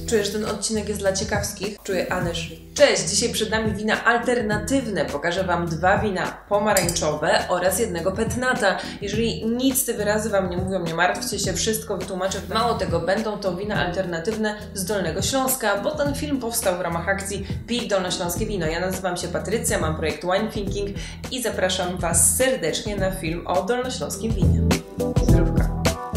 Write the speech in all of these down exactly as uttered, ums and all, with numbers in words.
Czuję, że ten odcinek jest dla ciekawskich. Czuję Anysz. Cześć! Dzisiaj przed nami wina alternatywne. Pokażę Wam dwa wina pomarańczowe oraz jednego petnata. Jeżeli nic te wyrazy Wam nie mówią, nie martwcie się, wszystko wytłumaczę. Mało tego, będą to wina alternatywne z Dolnego Śląska, bo ten film powstał w ramach akcji Pij Dolnośląskie Wino. Ja nazywam się Patrycja, mam projekt Wine Thinking i zapraszam Was serdecznie na film o dolnośląskim winie. Zdrówka!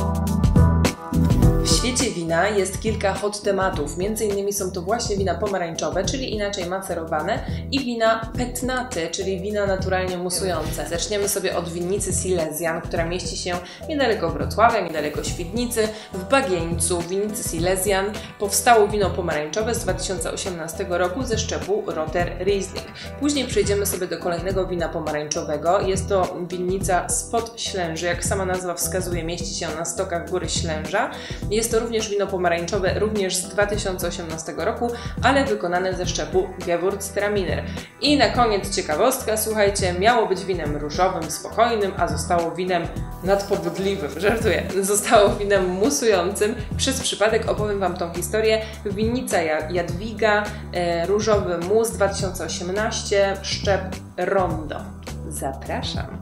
W świecie wina jest kilka hot tematów, między innymi są to właśnie wina pomarańczowe, czyli inaczej macerowane, i wina petnaty, czyli wina naturalnie musujące. Zaczniemy sobie od winnicy Silesian, która mieści się niedaleko Wrocławia, niedaleko Świdnicy, w Bagieńcu. W winnicy Silesian powstało wino pomarańczowe z dwa tysiące osiemnastego roku ze szczepu Roter Riesling. Później przejdziemy sobie do kolejnego wina pomarańczowego. Jest to winnica spod Ślęży, jak sama nazwa wskazuje, mieści się na stokach Góry Ślęża. Jest to również wino pomarańczowe, również z dwa tysiące osiemnastego roku, ale wykonane ze szczepu Gewürztraminer. I na koniec ciekawostka, słuchajcie, miało być winem różowym, spokojnym, a zostało winem nadpobudliwym, żartuję, zostało winem musującym. Przez przypadek opowiem Wam tą historię. Winnica Jadwiga, e, różowy mus dwa tysiące osiemnaście, szczep Rondo. Zapraszam!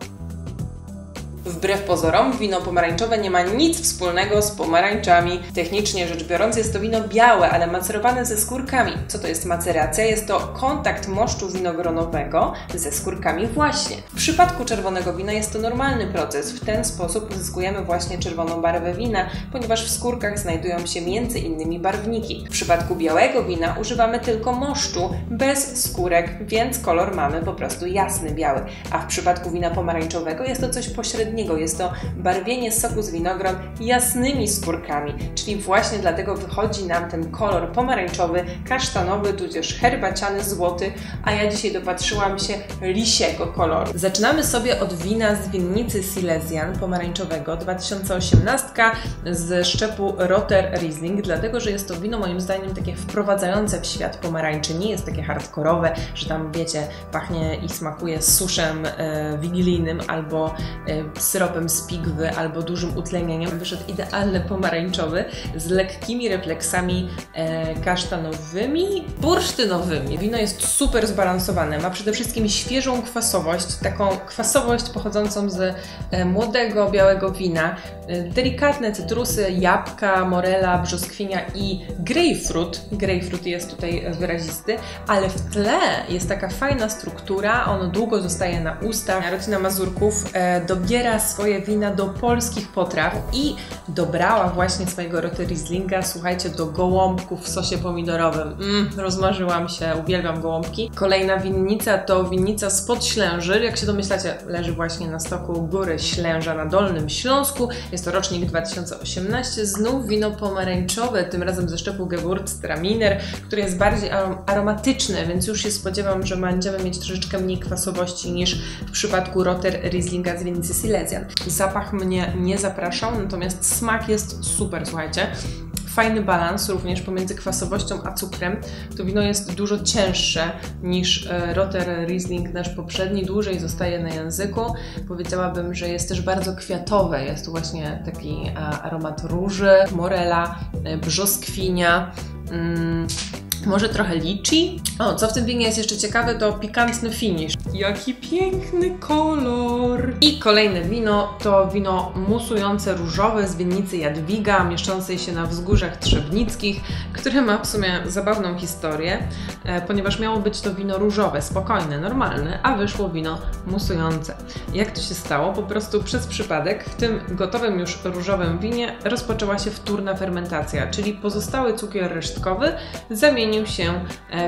Wbrew pozorom, wino pomarańczowe nie ma nic wspólnego z pomarańczami. Technicznie rzecz biorąc jest to wino białe, ale macerowane ze skórkami. Co to jest maceracja? Jest to kontakt moszczu winogronowego ze skórkami właśnie. W przypadku czerwonego wina jest to normalny proces. W ten sposób uzyskujemy właśnie czerwoną barwę wina, ponieważ w skórkach znajdują się między innymi barwniki. W przypadku białego wina używamy tylko moszczu, bez skórek, więc kolor mamy po prostu jasny, biały. A w przypadku wina pomarańczowego jest to coś pośredniego. Jest to barwienie soku z winogron jasnymi skórkami, czyli właśnie dlatego wychodzi nam ten kolor pomarańczowy, kasztanowy, tudzież herbaciany, złoty, a ja dzisiaj dopatrzyłam się lisiego koloru. Zaczynamy sobie od wina z winnicy Silesian pomarańczowego dwa tysiące osiemnasty z szczepu Roter Riesling, dlatego że jest to wino moim zdaniem takie wprowadzające w świat pomarańczy. Nie jest takie hardkorowe, że tam wiecie, pachnie i smakuje suszem e, wigilijnym albo e, syropem z pigwy albo dużym utlenieniem. Wyszedł idealny pomarańczowy z lekkimi refleksami e, kasztanowymi, bursztynowymi. Wino jest super zbalansowane. Ma przede wszystkim świeżą kwasowość, taką kwasowość pochodzącą z e, młodego, białego wina. E, delikatne cytrusy, jabłka, morela, brzoskwinia i grejpfrut. Grejpfrut jest tutaj wyrazisty, ale w tle jest taka fajna struktura. Ono długo zostaje na ustach. Rodzina Mazurków e, dobiera swoje wina do polskich potraw i dobrała właśnie swojego Roter Rieslinga, słuchajcie, do gołąbków w sosie pomidorowym. Mm, rozmarzyłam się, uwielbiam gołąbki. Kolejna winnica to winnica spod Ślęży. Jak się domyślacie, leży właśnie na stoku Góry Ślęża na Dolnym Śląsku. Jest to rocznik dwa tysiące osiemnasty. Znów wino pomarańczowe, tym razem ze szczepu Gewürztraminer, który jest bardziej aromatyczny, więc już się spodziewam, że będziemy mieć troszeczkę mniej kwasowości niż w przypadku Roter Rieslinga z winnicy Silesian. Zapach mnie nie zapraszał, natomiast smak jest super, słuchajcie. Fajny balans również pomiędzy kwasowością a cukrem. To wino jest dużo cięższe niż Roter Riesling nasz poprzedni, dłużej zostaje na języku. Powiedziałabym, że jest też bardzo kwiatowe. Jest tu właśnie taki aromat róży, morela, brzoskwinia, mm, może trochę liczy. O, co w tym winie jest jeszcze ciekawe, to pikantny finish. Jaki piękny kolor! I kolejne wino to wino musujące różowe z winnicy Jadwiga, mieszczącej się na wzgórzach trzebnickich, które ma w sumie zabawną historię, e, ponieważ miało być to wino różowe, spokojne, normalne, a wyszło wino musujące. Jak to się stało? Po prostu przez przypadek w tym gotowym już różowym winie rozpoczęła się wtórna fermentacja, czyli pozostały cukier resztkowy zamienił się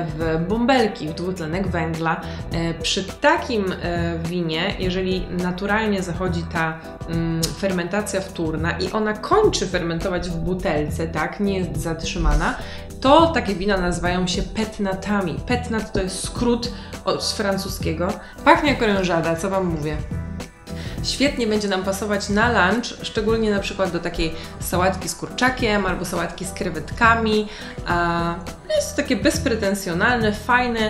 w bąbelki, w dwutlenek węgla. Przy takim winie, jeżeli naturalnie zachodzi ta fermentacja wtórna i ona kończy fermentować w butelce, tak, nie jest zatrzymana, to takie wina nazywają się petnatami. Petnat to jest skrót od, z francuskiego. Pachnie jak orężada, co Wam mówię. Świetnie będzie nam pasować na lunch, szczególnie na przykład do takiej sałatki z kurczakiem albo sałatki z krewetkami. Jest to takie bezpretensjonalne, fajne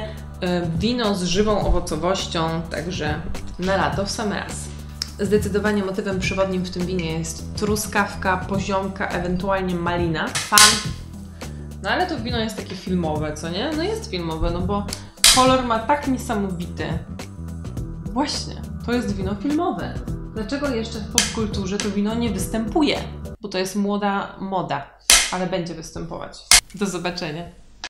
wino z żywą owocowością, także na lato w sam raz. Zdecydowanie motywem przewodnim w tym winie jest truskawka, poziomka, ewentualnie malina. Fan No ale to wino jest takie filmowe, co nie? No jest filmowe, no bo kolor ma tak niesamowity. Właśnie, to jest wino filmowe. Dlaczego jeszcze w popkulturze to wino nie występuje? Bo to jest młoda moda, ale będzie występować. Do zobaczenia.